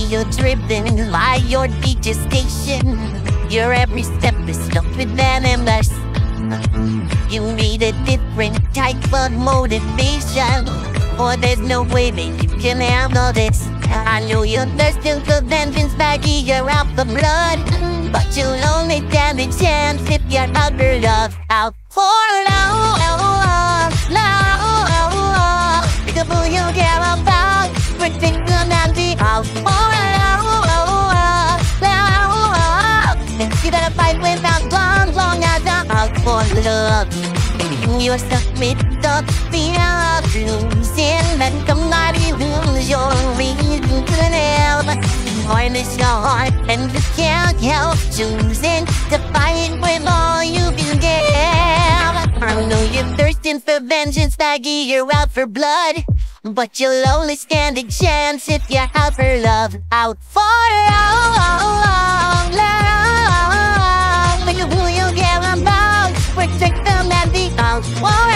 you're driven by your detestation. Your every step is stuck with venomous. You need a different type of motivation, or there's no way that you can handle this. I know you're thirsting for vengeance, baggy, you're out for blood, but you'll only stand a chance if you're out for love. Out for love, love. Pick up who you care about, protect them and be out for love, love. You gotta fight without long as I'm out for love. You're stuck with the fear of losing, and somebody lose your reason to live. Heart is your heart, and you can't help choosing to fight with all you can give. I know you're thirsting for vengeance, baggy, you're out for blood, but you'll only stand a chance if you're out for love. Out for love, love. Think of who you care about, protect them and be out for